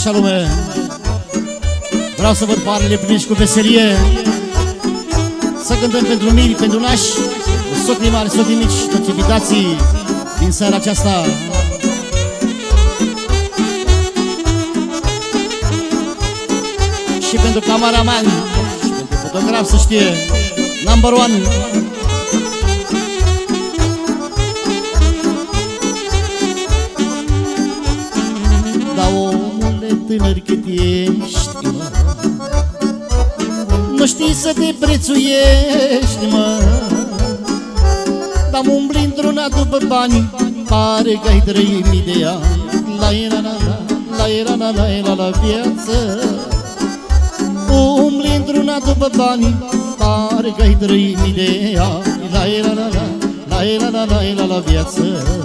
Așa, lume, vreau să văd parele pline și cu veselie. Să cântăm pentru miri, pentru nași, socrii mari, socrii mici și toți invitații din seara aceasta. Și pentru cameraman și pentru fotograf, să știe, number one. Da, omule tânăr cât ești, mă, nu știi să te prețuiești, mă. Dar umbli într-una după bani, pare că ai 3000 de ani. La viață. Umbli într-una după bani, pare că ai 3000 de ani. La viață.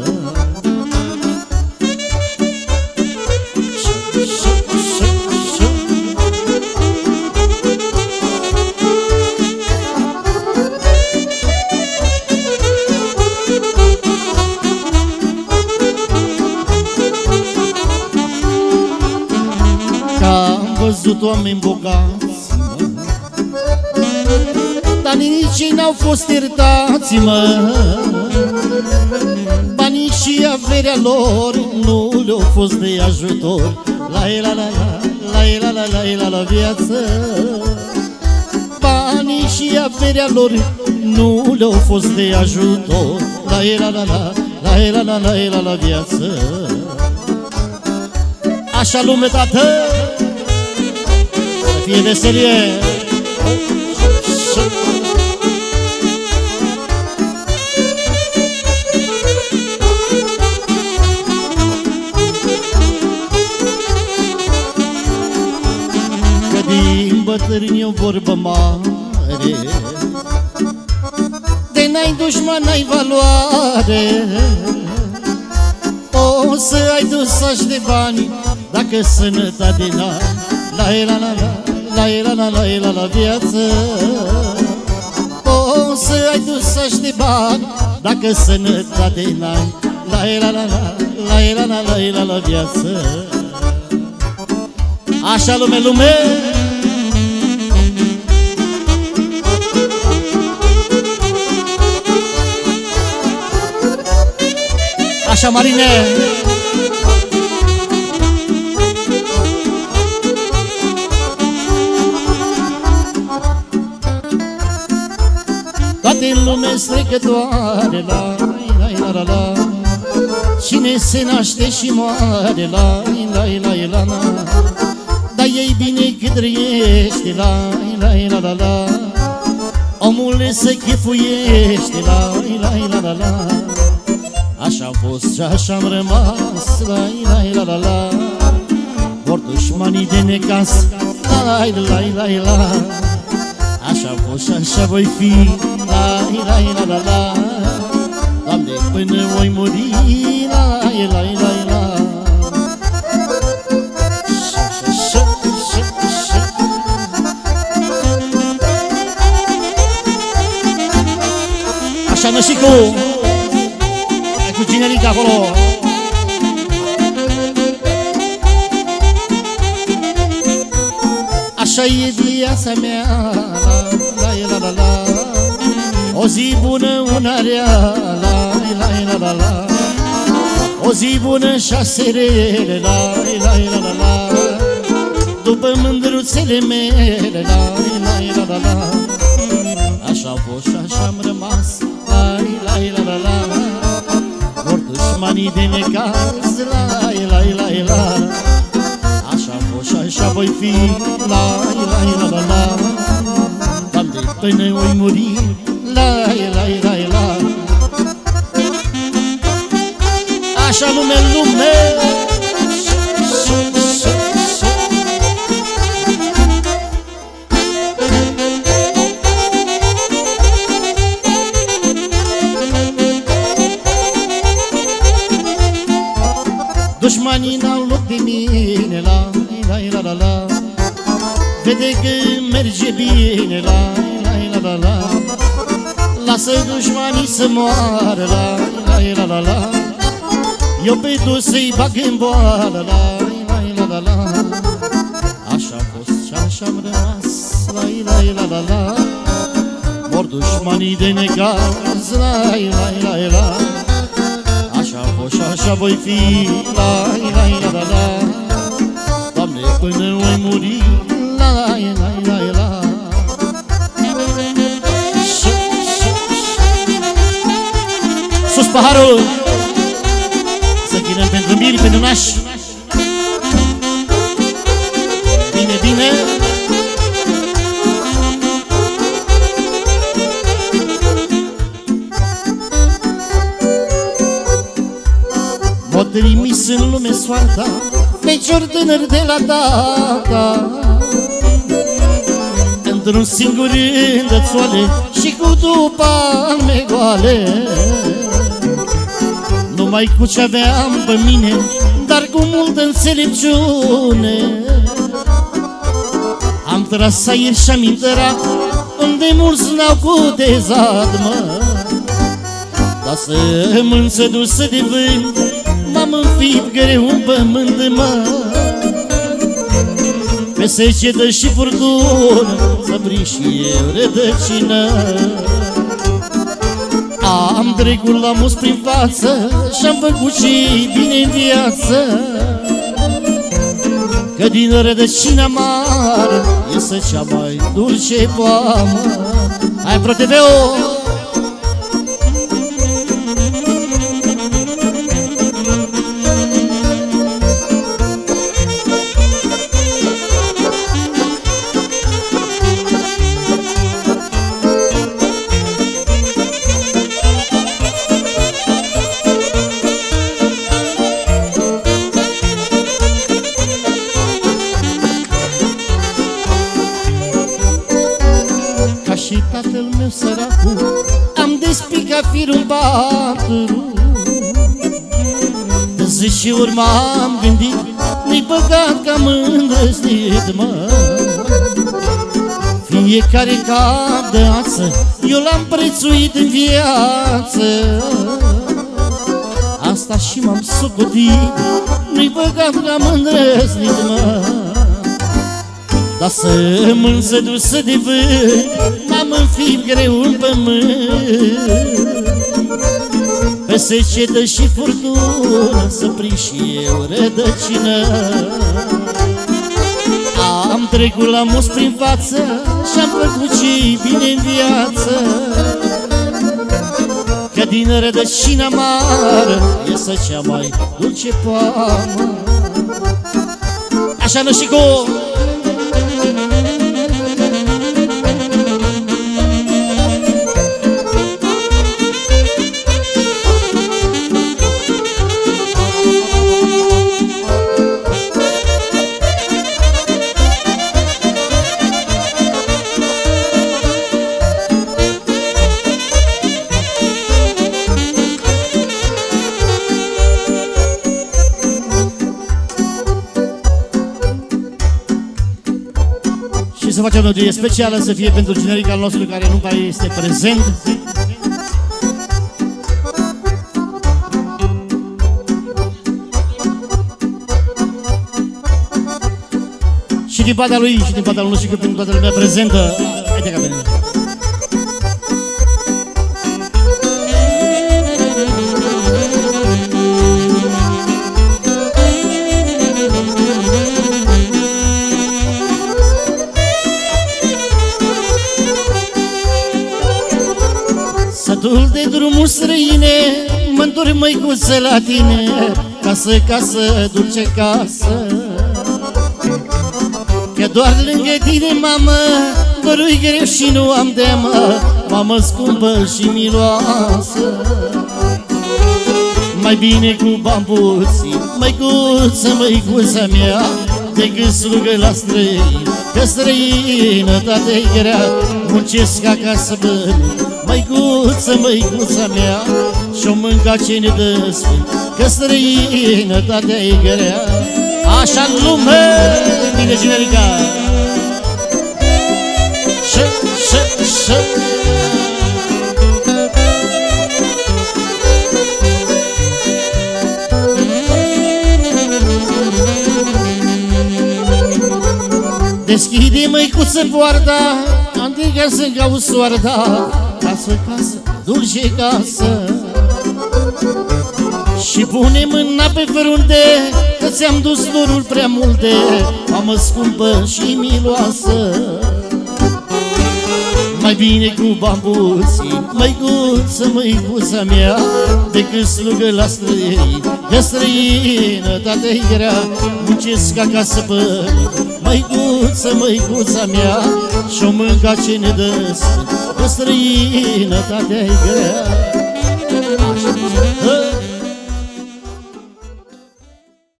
Am văzut oameni bogați, mă, dar nici ei n-au fost iertați, mă. Banii și averea lor nu le-au fost de ajutor. La viață. Banii și averea lor nu le-au fost de ajutor. La viață. Așa, lume, tată, să fie veselie. Că din bătrâni o vorbă mare, de n-ai dușman, n-ai valoare. O să ai dusaj de bani dacă sănătate n-ai. La viață. O să ai dusaj de bani dacă sănătate n-ai. La viață. Așa, lume, lume. Așa, Marine. Toate în lume strecătoare, la. Cine se naște și moare, la. Dar ei bine cât trăiește, la. Omul se chefuiește, la. Așa-am fost și așa-am rămas, la. Vor dușmanii de necas, la. Așa-am fost și așa voi fi, la. Doamne, până voi muri, la. Așa, Nășicu, ai cu generica acolo. Așa e viața mea, la. O zi bună, una rea, la. O zi bună, 6 rele, la. După mândruțele mele, la. Așa-am fost și așa-am rămas, la. Vor dușmanii de necaz, la. Așa-am fost și așa voi fi, la. Doamne, până voi muri, la. Așa, lume, lume. Dușmanii n-au loc de mine, la. Vede că merge bine, la. Lasă dușmanii să moară, la. Eu pe toți să-i bag în boală, la. așa-am rămas, la. Mor dușmanii de necaz, la. Așa-am fost și așa voi fi, la. Doamne, până voi muri, la. Sus paharul! Să închinăm pentru miri, pentru nași. Bine! M-a trimis în lume soarta fecior tânăr de la tata, într-un singur îndățoale și cu două palme goale. Numai cu ce aveam pe mine, dar cu multă înțelepciune, am tras aer și-am intrat unde mulți n-au cutezat, mă. Dar sămânță dusă de vânt m-am înfipt greu în pământ, mă. Pe secetă și furtună să prind și eu rădăcină. Am trecut la mus prin față și-am făcut și bine în viață, că din rădăcina mare iese cea mai dulce poamă. Hai, ProTV-o! Și tatăl meu săracul am despicat firul patru. De zice ori m-am gândit, nu-i păcat că am îndrăznit, mă. Fiecare cap de ață eu l-am prețuit în viață, asta și m-am socotit, nu-i păcat că am îndrăznit, mă. Dar sămânță dusă de vânt m-am înfipt greu în pământ, pe secetă și furtună să prind și eu rădăcină. Am trecut la mus prin față și-am făcut și bine în viață, că din rădăcina mare iese cea mai dulce poamă. Așa, Nășicu! Să facem o melodie specială, să fie pentru generic al nostru care nu mai este prezent. Și din partea lui, și din partea lui, și pentru toată lumea prezentă. Haide ca bine. Sătul de drumuri străine mă-ntorc, măicuță, la tine, casă, dulce casă, că doar lângă tine, mamă, dorui greu și nu am teamă, mamă scumpă și miloasă. Mai bine cu bani puțin, măicuța mea, decât slugă la străin, că străinătate-i grea, muncesc acasă băni. Măicuța mea, și-o mânca ce ne dă sfânt, că străinătatea-i grea. Așa-n lume, bine generica. Și Deschide măicuță poarta, adică să caut soarta. Casă, casă, dulce casă. Și pune mâna pe frunte, că ți-am dus dorul prea multe. Mamă scumpă și miloasă. Mai bine cu bambuții, măicuță, măicuța mea, decât slugă la străini, că străinătatea-i grea. Muncesc acasă pe măicuță, măicuța mea, și-o mânca ce ne dă, că străinătatea-i grea.